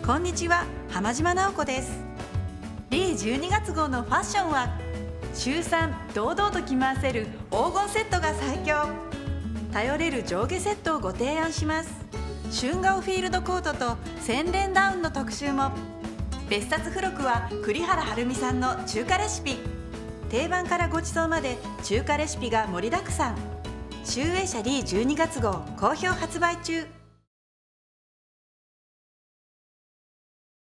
こんにちは、浜島直子です。リー12月号のファッションは週3堂々と着回せる黄金セットが最強。頼れる上下セットをご提案します。春顔フィールドコートと洗練ダウンの特集も。別冊付録は栗原はるみさんの中華レシピ。定番からごちそうまで中華レシピが盛りだくさん。集英社リー12月号好評発売中。